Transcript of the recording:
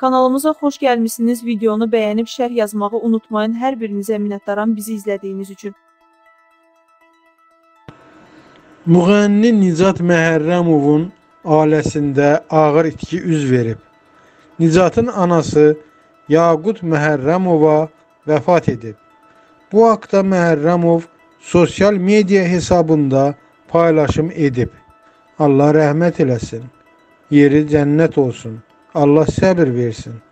Kanalımıza xoş gəlmişsiniz. Videonu bəyənib şərh yazmağı unutmayın. Hər birinizə minnətdaram bizi izlədiyiniz üçün. Müğənni Nicat Məhərrəmovun ailəsində ağır itki üz verib. Nicatın anası Yaqut Məhərrəmova vəfat edib. Bu haqda Məhərrəmov sosial media hesabında paylaşım edib. Allah rəhmət eləsin. Yeri cənnət olsun. Allah səbir versin.